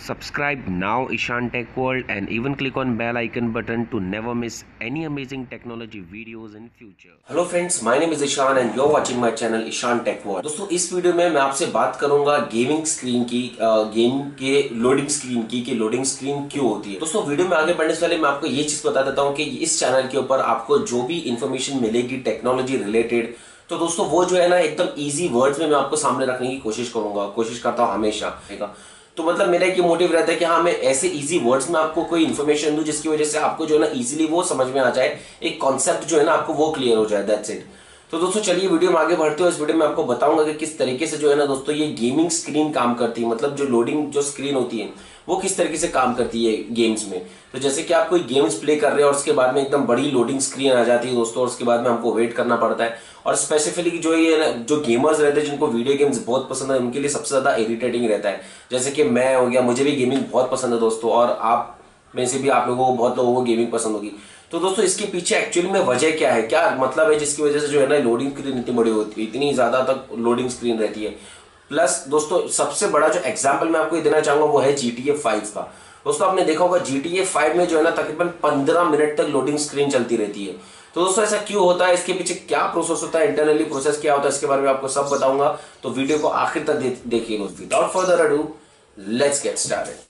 Subscribe now Ishan Tech World and even click on bell icon button to never miss any amazing technology videos in future. Hello friends, my name is Ishan and you are watching my channel Ishan tech world. दोस्तों, इस video में मैं आपसे बात करूंगा gaming screen की, game के loading screen की कि लोडिंग स्क्रीन क्यों होती है। दोस्तों, वीडियो में आगे बढ़ने से पहले मैं आपको ये चीज बता देता हूँ कि इस चैनल के ऊपर आपको जो भी इंफॉर्मेशन मिलेगी टेक्नोलॉजी रिलेटेड, तो दोस्तों वो जो है ना एकदम इजी वर्ड्स में मैं आपको सामने रखने की कोशिश करता हूँ हमेशा। तो मतलब मेरा एक मोटिव रहता है कि हाँ, मैं ऐसे इजी वर्ड्स में आपको कोई इन्फॉर्मेशन दूं जिसकी वजह से आपको जो है ना इजीली वो समझ में आ जाए, एक कॉन्सेप्ट जो है ना आपको वो क्लियर हो जाए, दैट्स इट। तो दोस्तों चलिए वीडियो में आगे बढ़ते हो। इस वीडियो में आपको बताऊंगा कि किस तरीके से जो है ना दोस्तों ये गेमिंग स्क्रीन काम करती है, मतलब जो लोडिंग जो स्क्रीन होती है वो किस तरीके से काम करती है गेम्स में। तो जैसे कि आप कोई गेम्स प्ले कर रहे हैं और उसके बाद में एकदम बड़ी लोडिंग स्क्रीन आ जाती है दोस्तों, और उसके बाद में हमको वेट करना पड़ता है। और स्पेसिफिकली जो गेमर्स रहते हैं जिनको वीडियो गेम्स बहुत पसंद है, उनके लिए सबसे ज्यादा इरिटेटिंग रहता है। जैसे कि मैं हो गया, मुझे भी गेमिंग बहुत पसंद है दोस्तों, और आप में से भी आप लोगों को, बहुत लोगों को गेमिंग पसंद होगी। तो दोस्तों इसके पीछे एक्चुअली में वजह क्या है, क्या मतलब है जिसकी वजह से जो है ना लोडिंग स्क्रीन इतनी बड़ी होती है, इतनी ज्यादा तक लोडिंग स्क्रीन रहती है। प्लस दोस्तों सबसे बड़ा जो एग्जाम्पल मैं आपको देना चाहूंगा वो है GTA 5 का। दोस्तों आपने देखा होगा GTA 5 में जो है ना तकरीबन 15 मिनट तक लोडिंग स्क्रीन चलती रहती है। तो दोस्तों ऐसा क्यों होता है, इसके पीछे क्या प्रोसेस होता है, इंटरनली प्रोसेस क्या होता है, इसके बारे में आपको सब बताऊंगा। तो वीडियो को आखिर तक देखिए दोस्तों। Without further ado, let's get started.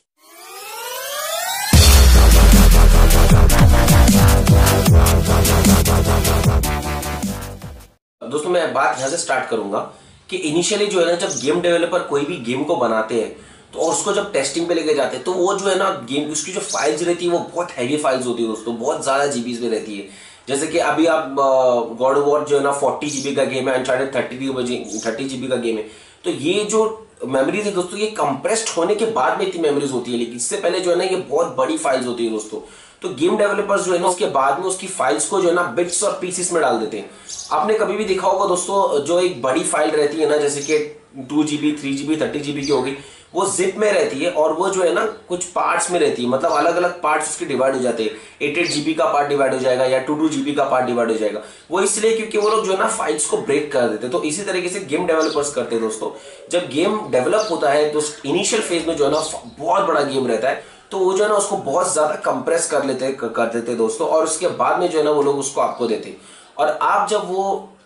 दोस्तों मैं बात यहां से स्टार्ट करूंगा कि इनिशियली जो है ना जब गेम डेवलपर कोई भी गेम को बनाते हैं तो और उसको जब टेस्टिंग पे लेके जाते हैं तो वो जो है ना गेम उसकी जो फाइल्स रहती है वो बहुत हैवी फाइल्स होती है दोस्तों, बहुत ज्यादा जीबीज में रहती है। जैसे कि अभी आप गॉड ऑफ वॉर जो है ना 40 जीबी का गेम है, अनचार्टेड 30 जीबी का गेम है। तो ये जो मेमोरीज है दोस्तों, ये कंप्रेस्ड होने के बाद में इतनी मेमोरीज होती है, लेकिन इससे पहले जो है ना ये बहुत बड़ी फाइल्स होती है दोस्तों। तो गेम डेवलपर्स जो है ना उसके बाद में उसकी फाइल्स को जो है ना बिट्स और पीसेस में डाल देते हैं। आपने कभी भी देखा होगा दोस्तों, जो एक बड़ी फाइल रहती है ना, जैसे कि 2 GB 3 GB 30 GB की होगी, वो जिप में रहती है और वो जो है ना कुछ पार्ट्स में रहती है, मतलब अलग अलग पार्ट्स उसके डिवाइड हो जाते हैं। 8 GB का पार्ट डिवाइड हो जाएगा या 2 GB का पार्ट डिवाइड हो जाएगा। वो इसलिए क्योंकि वो लोग जो है ना फाइल्स को ब्रेक कर देते हैं। तो इसी तरीके से गेम डेवलपर्स करते हैं दोस्तों। जब गेम डेवलप होता है तो इनिशियल फेज में जो है ना बहुत बड़ा गेम रहता है, तो वो जो है ना उसको बहुत ज्यादा कंप्रेस कर देते दोस्तों, और उसके बाद में जो है ना वो लोग उसको आपको देते। और आप जब वो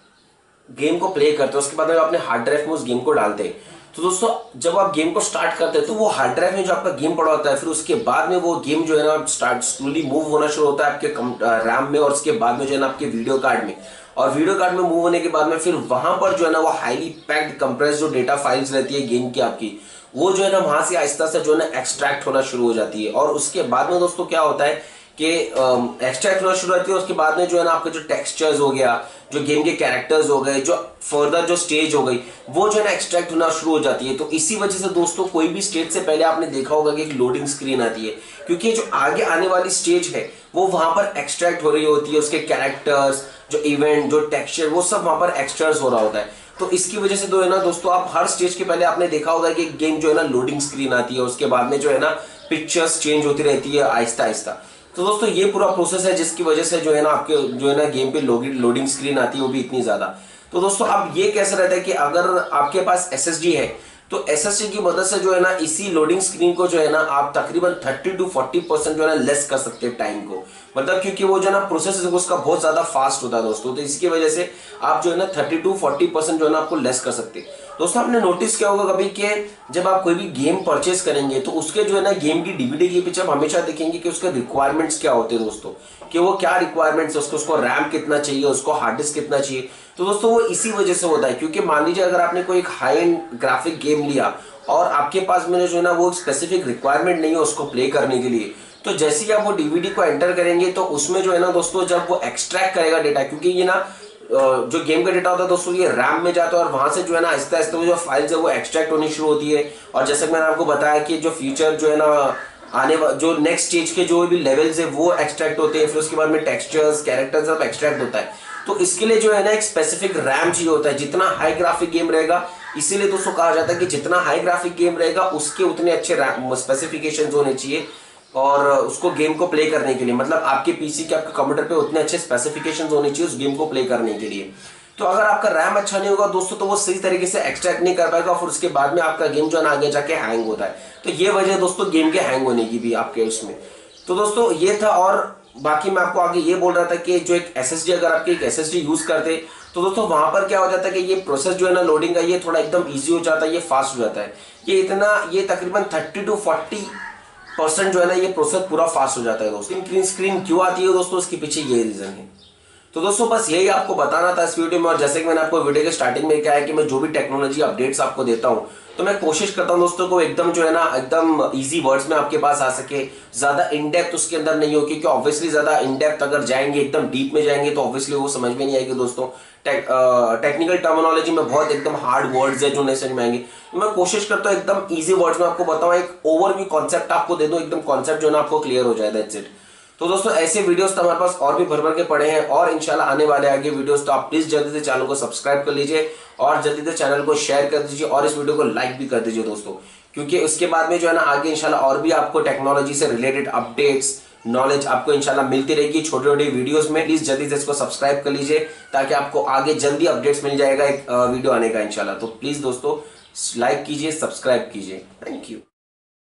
गेम को प्ले करते हो उसके बाद में अपने हार्ड ड्राइव में उस गेम को डालते हैं। तो दोस्तों जब आप गेम को स्टार्ट करते हैं तो वो हार्ड ड्राइव में जो आपका गेम पड़ा होता है, फिर उसके बाद में वो गेम जो है ना स्टार्ट स्लोली मूव होना शुरू होता है आपके रैम में, और उसके बाद में जो है ना आपके वीडियो कार्ड में। और वीडियो कार्ड में मूव होने के बाद में फिर वहां पर जो है ना वो हाईली पैक्ड कंप्रेस जो डेटा फाइल्स रहती है गेम की आपकी, वो जो है ना वहां से आहिस्ता से जो है ना एक्सट्रैक्ट होना शुरू हो जाती है। और उसके बाद में दोस्तों क्या होता है कि एक्सट्रैक्ट होना शुरू होती है। उसके बाद में जो है ना आपके जो टेक्सचर्स हो गया, जो गेम के कैरेक्टर्स हो गए, जो फर्दर जो स्टेज हो गई, वो जो है ना एक्सट्रैक्ट होना शुरू हो जाती है। तो इसी वजह से दोस्तों कोई भी स्टेज से पहले आपने देखा होगा कि एक लोडिंग स्क्रीन आती है, क्योंकि जो आगे आने वाली स्टेज है वो वहां पर एक्सट्रैक्ट हो रही होती है। उसके कैरेक्टर्स, जो इवेंट, जो टेक्सचर, वो सब वहां पर एक्सट्रैक्ट हो रहा होता है। तो इसकी वजह से जो है ना दोस्तों, आप हर स्टेज के पहले आपने देखा होगा कि गेम जो है ना लोडिंग स्क्रीन आती है, उसके बाद में जो है ना पिक्चर्स चेंज होती रहती है आहिस्ता आहिस्ता। तो दोस्तों ये पूरा प्रोसेस है जिसकी वजह से जो है ना आपके जो है ना गेम पे लोडिंग स्क्रीन आती है, वो भी इतनी ज्यादा। तो दोस्तों अब ये कैसे रहता है कि अगर आपके पास SSD है तो SSD की मदद से जो है ना इसी लोडिंग स्क्रीन को जो है ना आप तकरीबन 30 to 40% जो है ना लेस कर सकते हैं टाइम को, मतलब क्योंकि वो जो है ना प्रोसेस है उसका बहुत ज्यादा फास्ट होता है दोस्तों। तो इसकी वजह से आप जो है ना 30 to 40% जो है ना आपको लेस कर सकते हैं। दोस्तों आपने नोटिस किया होगा कभी कि जब आप कोई भी गेम परचेस करेंगे तो उसके जो है ना गेम की DVD के पीछे आप हमेशा देखेंगे कि उसके रिक्वायरमेंट्स क्या होते हैं दोस्तों, कि वो क्या रिक्वायरमेंट्स है, उसको रैम कितना चाहिए, उसको हार्ड डिस्क कितना चाहिए। तो दोस्तों वो इसी वजह से होता है, क्योंकि मान लीजिए अगर आपने कोई एक हाई एंड ग्राफिक गेम लिया और आपके पास में जो है ना वो स्पेसिफिक रिक्वायरमेंट नहीं है उसको प्ले करने के लिए, तो जैसे ही आप वो DVD को एंटर करेंगे तो उसमें जो है ना दोस्तों जब वो एक्सट्रैक्ट करेगा डेटा, क्योंकि ये ना जो गेम का डेटा होता है दोस्तों ये रैम में जाता है और वहां से जो है ना आहिस्ता आहिस्ता वो जो फाइल्स है वो एक्सट्रैक्ट होनी शुरू होती है। और जैसे मैंने आपको बताया कि जो फ्यूचर जो है ना आने जो नेक्स्ट स्टेज के जो भी लेवल्स है वो एक्सट्रैक्ट होते हैं, फिर उसके बाद में टेक्सचर्स, कैरेक्टर्स सब एक्सट्रैक्ट होता है। तो इसके लिए जो है ना एक स्पेसिफिक रैम चाहिए होता है। जितना हाई ग्राफिक गेम रहेगा, इसीलिए दोस्तों कहा जाता है कि जितना हाई ग्राफिक गेम रहेगा उसके उतने अच्छे स्पेसिफिकेशंस होने चाहिए और उसको गेम को प्ले करने के लिए, मतलब आपके पीसी के, आपके कंप्यूटर पे उतने अच्छे स्पेसिफिकेशंस होने चाहिए उस गेम को प्ले करने के लिए। तो अगर आपका रैम अच्छा नहीं होगा दोस्तों तो वो सही तरीके से एक्सट्रैक्ट नहीं कर पाएगा, फिर उसके बाद में आपका गेम जो है ना आगे जाके हैंग होता है। तो ये वजह है दोस्तों गेम के हैंग होने की भी आपके उसमें। तो दोस्तों ये था, और बाकी मैं आपको आगे ये बोल रहा था कि जो एक एसएसडी, अगर आपके एक एसएसडी यूज करते तो दोस्तों वहां पर क्या हो जाता है कि ये प्रोसेस जो है ना लोडिंग का, ये थोड़ा एकदम ईजी हो जाता है, ये फास्ट हो जाता है। ये तकरीबन 30 to 40% जो है ना ये प्रोसेस पूरा फास्ट हो जाता है दोस्तों। ग्रीन स्क्रीन क्यों आती है दोस्तों, उसके पीछे ये रीजन है। तो दोस्तों बस यही आपको बताना था इस वीडियो में। और जैसे कि मैंने आपको वीडियो के स्टार्टिंग में कहा है कि मैं जो भी टेक्नोलॉजी अपडेट्स आपको देता हूं तो मैं कोशिश करता हूं दोस्तों को एकदम जो है ना एकदम इजी वर्ड्स में आपके पास आ सके, ज्यादा इन डेप्थ उसके अंदर नहीं हो, क्योंकि ऑब्वियसली ज्यादा इन डेप्थ अगर जाएंगे, एकदम डीप में जाएंगे तो ऑब्वियसली वो समझ में नहीं आएगी दोस्तों। टेक्निकल टर्मिनोलॉजी में बहुत एकदम हार्ड वर्ड्स है जो नहीं समझ में आएंगे। तो मैं कोशिश करता हूँ एकदम इजी वर्ड्स में आपको बताऊं, एक ओवरव्यू कॉन्सेप्ट आपको दे दूं, एकदम कॉन्सेप्ट जो है ना आपको क्लियर हो जाए, दैट्स इट। तो दोस्तों ऐसे वीडियोस तो हमारे पास और भी भर भर के पड़े हैं और इंशाल्लाह आने वाले आगे वीडियोस, तो आप प्लीज जल्दी से चैनल को सब्सक्राइब कर लीजिए और जल्दी से चैनल को शेयर कर दीजिए और इस वीडियो को लाइक भी कर दीजिए दोस्तों, क्योंकि उसके बाद में जो है ना आगे इंशाल्लाह और भी आपको टेक्नोलॉजी से रिलेटेड अपडेट्स, नॉलेज आपको इंशाल्लाह मिलती रहेगी छोटी छोटी वीडियोस में। प्लीज जल्दी से इसको सब्सक्राइब कर लीजिए ताकि आपको आगे जल्दी अपडेट्स मिल जाएगा एक वीडियो आने का इंशाल्लाह। तो प्लीज दोस्तों लाइक कीजिए, सब्सक्राइब कीजिए। Thank you.